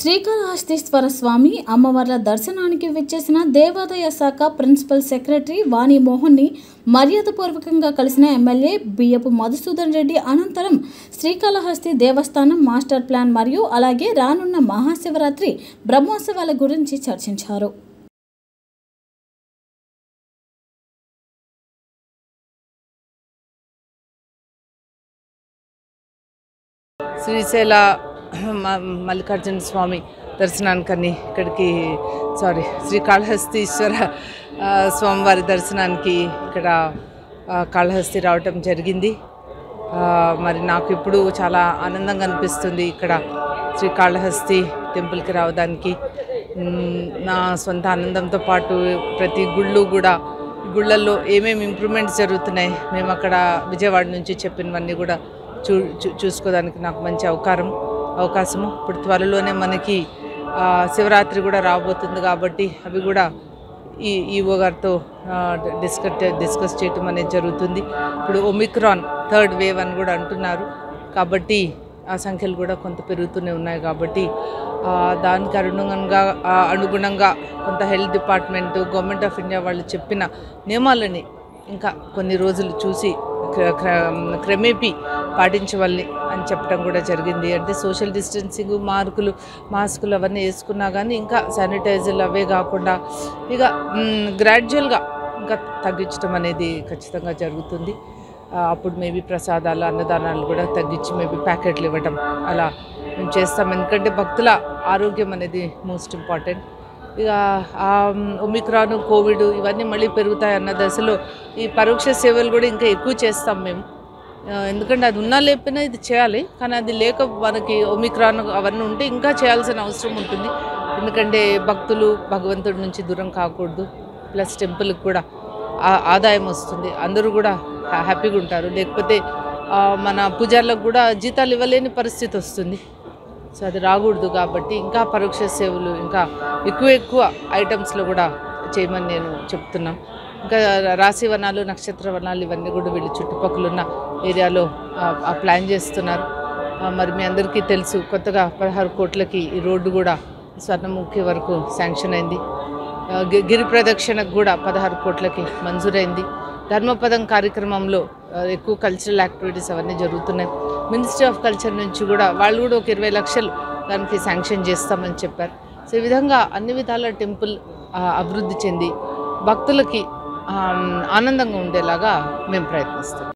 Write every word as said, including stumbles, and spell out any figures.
శ్రీకాళహస్తీశ్వర స్వామి అమ్మవార్ల దర్శనానికి విచ్చేసిన దేవాదాయ శాఖ ప్రిన్సిపల్ సెక్రటరీ వాణి మోహన్ని మర్యాదపూర్వకంగా కలిసిన ఎమ్మెల్యే బియ్యపు మధుసూదన్ రెడ్డి అనంతరం శ్రీకాళహస్తి దేవస్థానం మాస్టర్ ప్లాన్ మరియు అలాగే రానున్న మహాశివరాత్రి బ్రహ్మోత్సవాల గురించి చర్చించారు. శ్రీశైల మల్లికార్జున స్వామి దర్శనానికని ఇక్కడికి సారీ శ్రీకాళహస్తీశ్వర స్వామివారి దర్శనానికి ఇక్కడ కాళహస్తి రావటం జరిగింది. మరి నాకు ఇప్పుడు చాలా ఆనందంగా అనిపిస్తుంది ఇక్కడ శ్రీకాళహస్తి టెంపుల్కి రావడానికి. నా సొంత ఆనందంతో పాటు ప్రతి గుళ్ళు కూడా గుళ్ళల్లో ఏమేమి ఇంప్రూవ్మెంట్స్ జరుగుతున్నాయి మేము అక్కడ విజయవాడ నుంచి చెప్పినవన్నీ కూడా చూ చూసుకోవడానికి నాకు మంచి అవకాశం అవకాశము ఇప్పుడు త్వరలోనే మనకి శివరాత్రి కూడా రాబోతుంది కాబట్టి అవి కూడా ఈ ఈవో గారితో డిస్కస్ డిస్కస్ చేయటం అనేది జరుగుతుంది. ఇప్పుడు ఒమిక్రాన్ థర్డ్ వేవ్ అని కూడా అంటున్నారు కాబట్టి ఆ సంఖ్యలు కూడా కొంత పెరుగుతూనే ఉన్నాయి కాబట్టి దానికి అనుగుణంగా అనుగుణంగా కొంత health department government of India వాళ్ళు చెప్పిన నియమాలని ఇంకా కొన్ని రోజులు చూసి క్రమేపీ పాటించవాలి అని చెప్పడం కూడా జరిగింది. అంటే సోషల్ డిస్టెన్సింగ్ మార్కులు మాస్కులు అవన్నీ వేసుకున్నా కానీ ఇంకా శానిటైజర్లు అవే కాకుండా ఇక గ్రాడ్యువల్గా ఇంకా తగ్గించడం అనేది ఖచ్చితంగా జరుగుతుంది. అప్పుడు మేబీ ప్రసాదాలు అన్నదానాలు కూడా తగ్గించి మేబీ ప్యాకెట్లు ఇవ్వటం అలా మేము చేస్తాం. ఎందుకంటే భక్తుల ఆరోగ్యం అనేది మోస్ట్ ఇంపార్టెంట్. ఇక ఒమిక్రాన్ కోవిడ్ ఇవన్నీ మళ్ళీ పెరుగుతాయి అన్న దశలో ఈ పరోక్ష సేవలు కూడా ఇంకా ఎక్కువ చేస్తాం మేము. ఎందుకంటే అది ఉన్నా లేకపోయినా ఇది చేయాలి, కానీ అది లేక మనకి ఒమిక్రాన్ అవన్నీ ఉంటే ఇంకా చేయాల్సిన అవసరం ఉంటుంది. ఎందుకంటే భక్తులు భగవంతుడి నుంచి దూరం కాకూడదు, ప్లస్ టెంపుల్కి కూడా ఆదాయం వస్తుంది, అందరూ కూడా హ్యాపీగా ఉంటారు. లేకపోతే మన పూజార్లకు కూడా జీతాలు ఇవ్వలేని పరిస్థితి వస్తుంది. సో అది రాకూడదు కాబట్టి ఇంకా పరోక్ష సేవలు ఇంకా ఎక్కువ ఎక్కువ ఐటమ్స్లో కూడా చేయమని నేను చెప్తున్నాను. ఇంకా రాశి వనాలు నక్షత్ర వనాలు ఇవన్నీ కూడా వీళ్ళు చుట్టుపక్కల ఉన్న ఏరియాలో ప్లాన్ చేస్తున్నారు. మరి మీ అందరికీ తెలుసు కొత్తగా పదహారు కోట్లకి ఈ రోడ్డు కూడా స్వర్ణముఖి వరకు శాంక్షన్ అయింది. గిరి ప్రదక్షిణకు కూడా పదహారు కోట్లకి మంజూరైంది. ధర్మపదం కార్యక్రమంలో ఎక్కువ కల్చరల్ యాక్టివిటీస్ అవన్నీ జరుగుతున్నాయి. మినిస్ట్రీ ఆఫ్ కల్చర్ నుంచి కూడా వాళ్ళు కూడా ఒక ఇరవై లక్షలు దానికి శాంక్షన్ చేస్తామని చెప్పారు. సో ఈ విధంగా అన్ని విధాల టెంపుల్ అభివృద్ధి చెంది భక్తులకి ఆనందంగా ఉండేలాగా మేము ప్రయత్నిస్తాం.